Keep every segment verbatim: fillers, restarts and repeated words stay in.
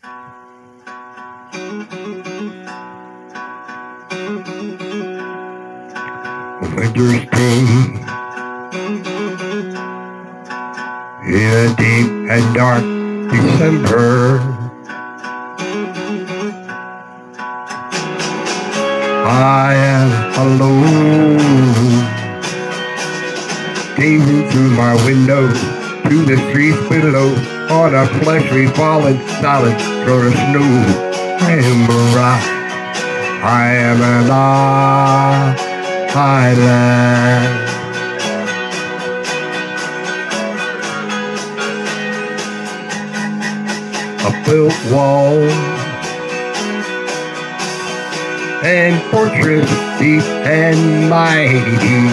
Winter's day in a deep and dark December. I am alone, gazing through my window to the streets below on a fleshly fallen solid sort of snow. I am a rock, I am an island. A built wall and fortress deep and mighty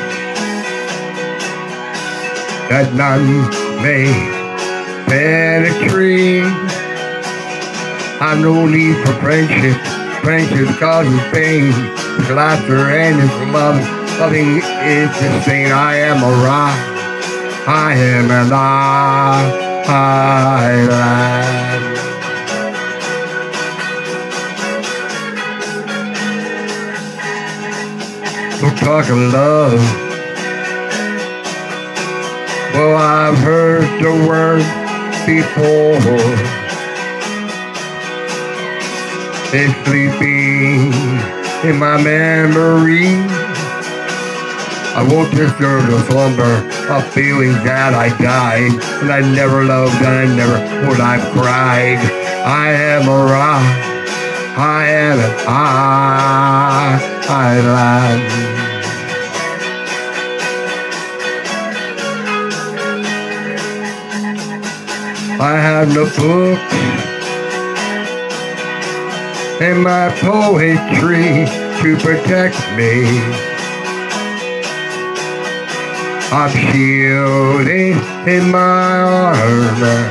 that none may penetrate. I've no need for friendship. Friendship causes pain. It's laughter and it's love. Loving is the same. I am a rock. I am an island. Don't talk of love. Well, I've heard the word before. It's sleeping in my memory. I won't disturb the slumber of feelings that I died, and I never loved and I never would have cried. I am a rock, I am an island. I have no books and my poetry to protect me. I'm shielded in my armor,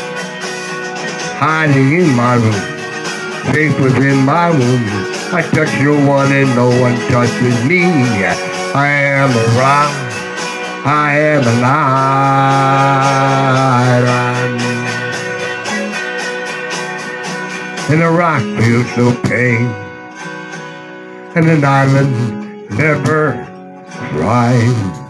hiding in my room, safe within my womb. I touch no one and no one touches me. I am a rock, I am an island. And a rock feels no pain, and an island never cries.